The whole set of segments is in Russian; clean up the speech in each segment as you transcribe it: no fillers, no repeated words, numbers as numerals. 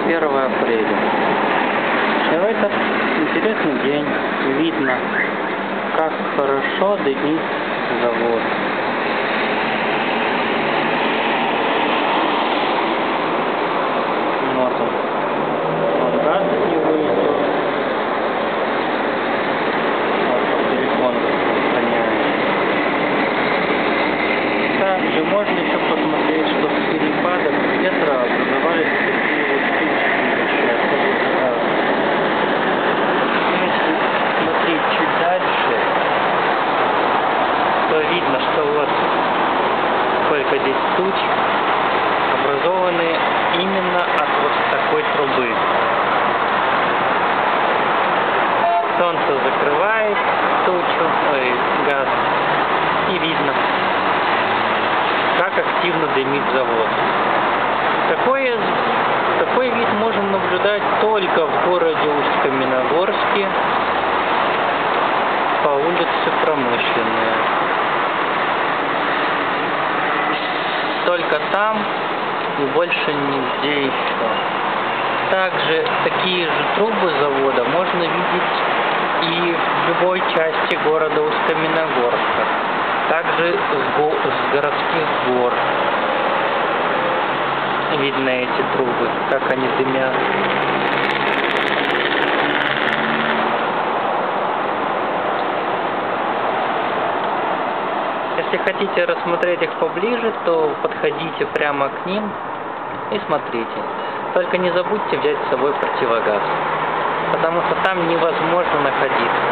1 апреля. И в этот интересный день видно, как хорошо дымит завод. Вот он. Вот газ от него идет. Вот телефон распространяется. Также можно еще посмотреть, что в перепадах ветра образовались такие вот тучи. Если смотреть чуть дальше, то видно, что вот сколько здесь туч образованы именно от вот такой трубы. Солнце закрывает тучу, газ, и видно, как активно дымит завод. Такой вид можно наблюдать только в городе Усть-Каменогорске по улице Промышленная. Только там и больше нигде еще. Также такие же трубы завода можно видеть и в любой части города Усть-Каменогорска. Также с городских гор видно эти трубы, как они дымят. Если хотите рассмотреть их поближе, то подходите прямо к ним и смотрите. Только не забудьте взять с собой противогаз, потому что там невозможно находиться.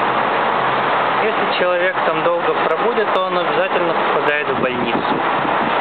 Если человек там долго пробудет, то он обязательно попадает в больницу.